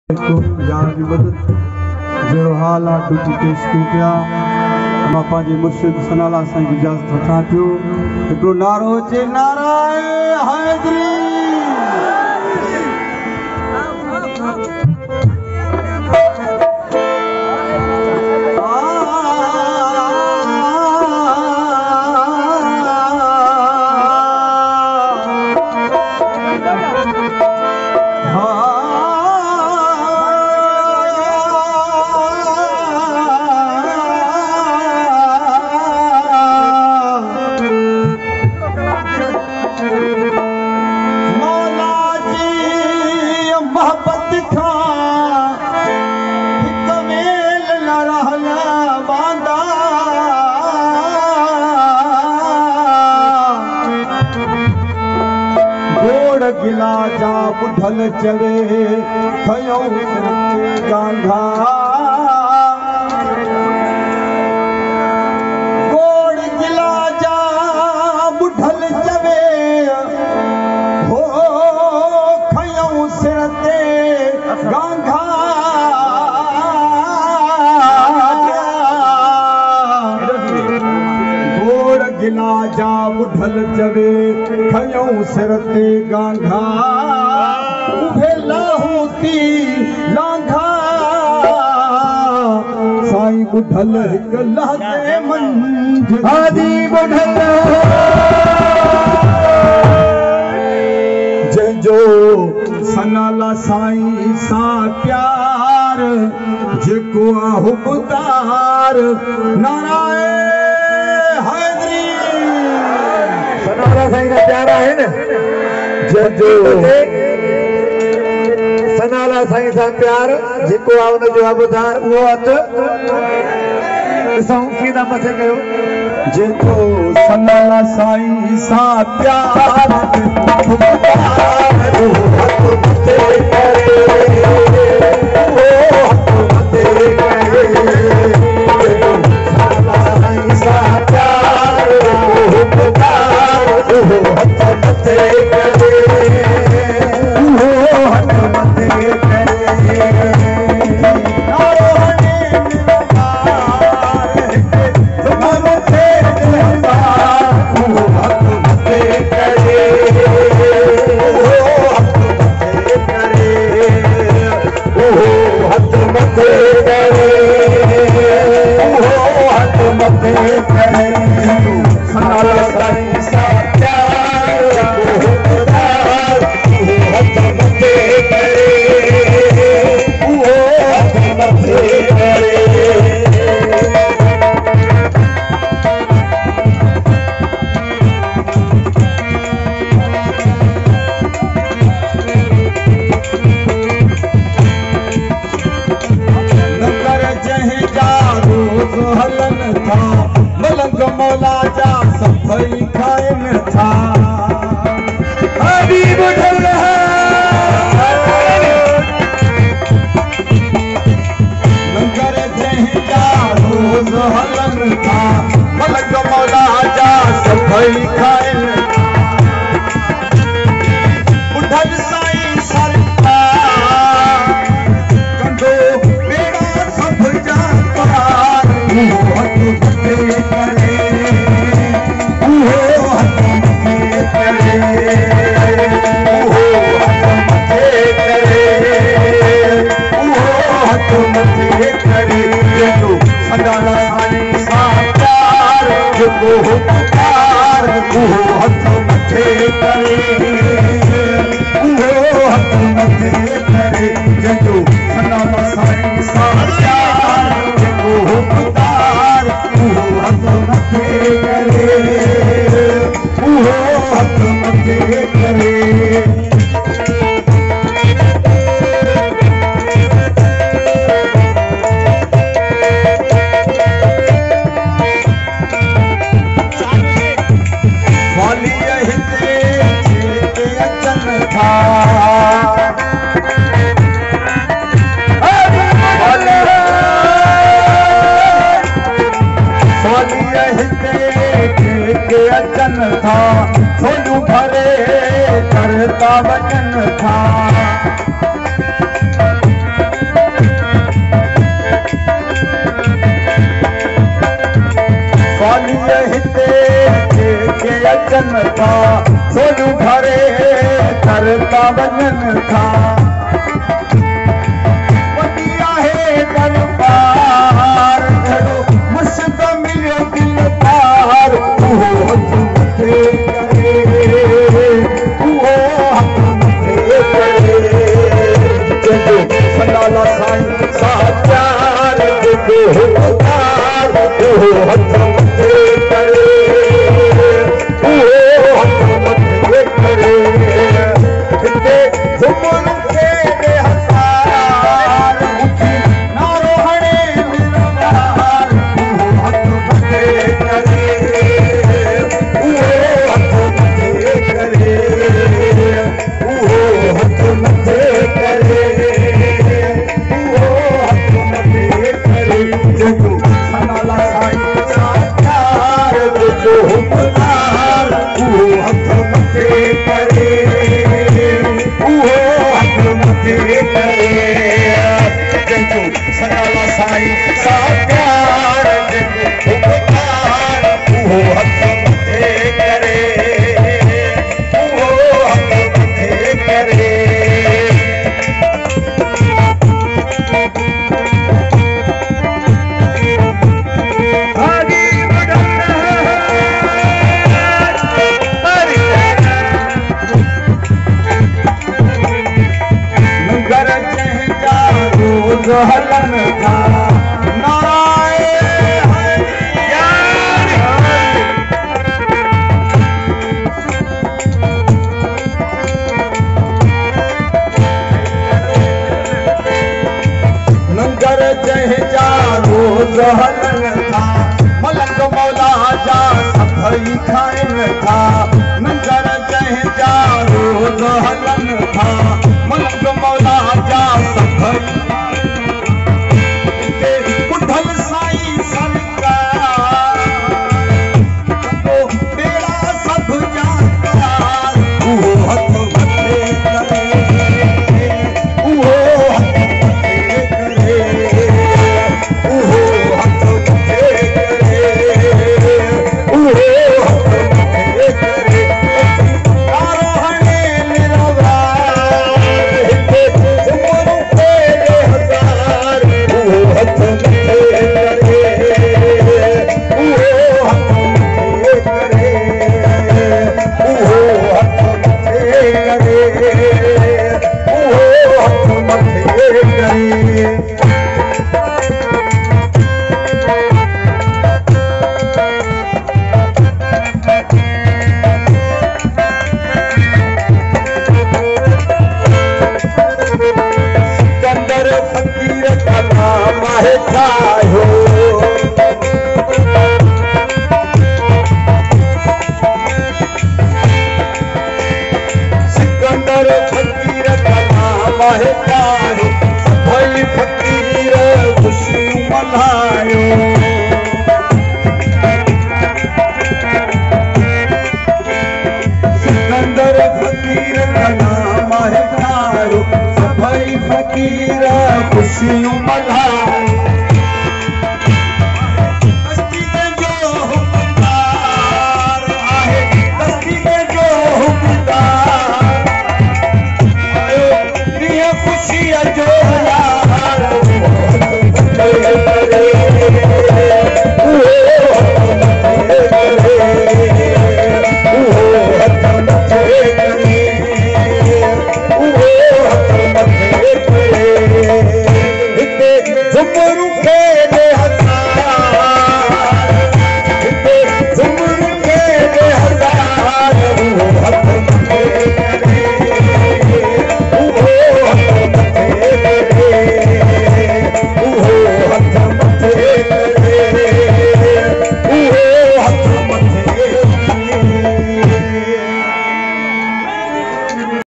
यार की मदद जो हाल आ टूटी पेश क्यों पिया मां पंहिंजे मुर्शिद सनाला साईं की इजाज़त वठां पियो हिकिड़ो नारो अचे नाराए हैदरी गिला जा बुढ़ल चवे खयो गांधा गोड़ गिला जा बुढ़ल चवे हो खयो सिर ते गांधा गोड़ गिला जा बुढ़ल चवे खयो सिर ते गांधा उभे लाहूती लांघा साईं बुढ़ल हिक लहते मंझ आदि बुढ़ल जंहिंजो सनाला साईं सां प्यार जेको आहे हुबदार नाराए हैदरी सनाला साईं का प्यार है ना जंहिंजो सनाला साईं सां प्यार जेको आहे हुनजो आबदार उहो हथ ॾिसूं कीअं था मथे कयो जेको सनाला साईं सां प्यार हुबदार उहो हथ मथे करे उहो हथ मथे करे सनाला साईं सां प्यार हुबदार उहो हथ मथे करे उहो हथ मथे करे नारो हणे निरंकार ज़मानो थे दिलदार उहो हथ मथे करे उहो हथ मथे करे उहो हथ मथे करे सनाला साईं सां प्यार हुबदार उहो हथ मथे करे उहो हथ मथे करे हलन था मलंग मौला जा सभई खाइन था आदि बुढ़ल लंगर जंहिंजा रोज़ हलन था मलंग मौला जा सभई खाइन बुढ़ल साईं सरकार कंदो बेड़ा सभ जा पार उहो हथ मथे करे उहो हथ मथे करे उहो हथ मथे करे उहो हथ मथे करे जेको सनाला साईं सां प्यार जेको हुबदार उहो हथ मथे करे उहो हथ मथे करे जेको सनाला साईं सां प्यार जेको हुबदार उहो हथ मथे करे उहो हथ मथे करे वालीअ हिते जेके अचनि था वालीअ हिते जेके अचनि था थोड़ियूं भरे करता वञनि था हिते जेके अचनि था सोनू भरे करता वञनि था वॾी आहे दरबार जहिड़ो मुश्क मिलियो दिल पार उहो हथ मथे करे उहो हथ मथे करे जंहिंजो सनाला साईं सां प्यार उहो हथ मथे करे उहो हथ मथे करे हिते झुमर खे हज़ार उथी नारो हणे दिलदार उहो हथ मथे करे उहो हथ मथे करे उहो हथ मथे करे उहो हथ मथे करे जंहिंजो सनाला साईं सां प्यार जो हुकमदार उहो हथ मथे करे उहो हथ मथे करे जंहिंजो सनाला साईं सां प्यार जो हुकमदार उहो हथ मथे करे उहो हथ मथे करे हलन था लंगर जंहिंजा रोज़ हलन था मलक मौला जा सभई खाइनि था लंगर जंहिंजा रोज़ हलन था मलक मौला जा सभई कुठल साईं सरकार बेड़ा सब जानकार उहो हथ मथे करे उहो हथ मथे करे उहो हथ मथे करे उहो हथ मथे करे नारो हणे निरवार हिते झुमर खे हज़ार उहो हथ मथे करे उहो हथ मथे करे उहो हथ मथे करे उहो हथ मथे करे सिकंदर फकीर का नाम है ठाहियो सिकंदर फकीर का नाम है ठाहियो सभई फकीर ख़ुशियूं मल्हायो सिकंदर फकीर का नाम है ठाहियो सभई फकीर ख़ुशियूं मल्हायो